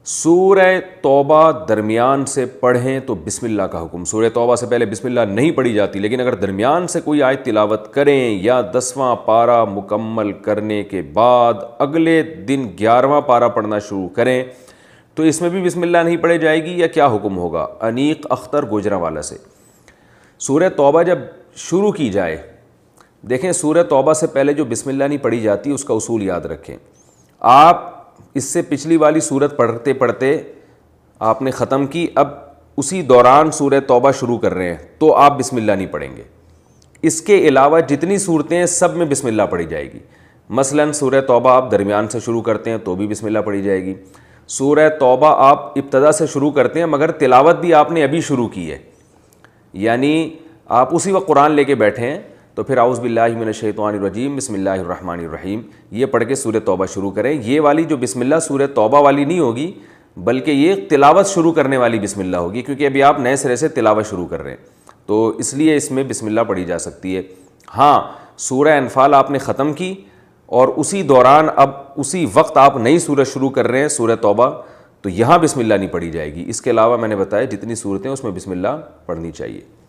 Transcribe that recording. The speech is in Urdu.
سورہ توبہ درمیان سے پڑھیں تو بسم اللہ کا حکم. سورہ توبہ سے پہلے بسم اللہ نہیں پڑھی جاتی، لیکن اگر درمیان سے کوئی آیت تلاوت کریں یا 10واں پارہ مکمل کرنے کے بعد اگلے دن 11واں پارہ پڑھنا شروع کریں تو اس میں بھی بسم اللہ نہیں پڑھی جائے گی، یا کیا حکم ہوگا؟ انیق اختر گوجرانوالہ سے. سورہ توبہ جب شروع کی جائے، دیکھیں سورہ توبہ سے پہلے جو بسم اللہ نہیں پڑھی جاتی اس کا اصول یاد رکھیں. آپ اس سے پچھلی والی سورت پڑھتے پڑھتے آپ نے ختم کی، اب اسی دوران سورہ توبہ شروع کر رہے ہیں تو آپ بسم اللہ نہیں پڑھیں گے. اس کے علاوہ جتنی صورتیں ہیں سب میں بسم اللہ پڑھی جائے گی. مثلا سورہ توبہ آپ درمیان سے شروع کرتے ہیں تو بھی بسم اللہ پڑھی جائے گی. سورہ توبہ آپ ابتدا سے شروع کرتے ہیں مگر تلاوت بھی آپ نے ابھی شروع کی ہے، یعنی آپ اسی وقت قرآن لے کے بیٹھے ہیں تو پھر اعوذ باللہ من الشیطان الرجیم بسم اللہ الرحمن الرحیم یہ پڑھ کے سورہ توبہ شروع کریں. یہ والی جو بسم اللہ سورہ توبہ والی نہیں ہوگی، بلکہ یہ تلاوت شروع کرنے والی بسم اللہ ہوگی، کیونکہ ابھی آپ نئے سرے سے تلاوت شروع کر رہے ہیں تو اس لیے اس میں بسم اللہ پڑھی جا سکتی ہے. ہاں سورہ انفال آپ نے ختم کی اور اسی دوران اب اسی وقت آپ نئی سورت شروع کر رہے ہیں سورہ توبہ، تو یہاں بسم اللہ نہیں پڑھی جائے گی. اس کے علاوہ میں نے بتایا جتنی صورتیں اس میں بسم اللہ پڑھنی چاہیے.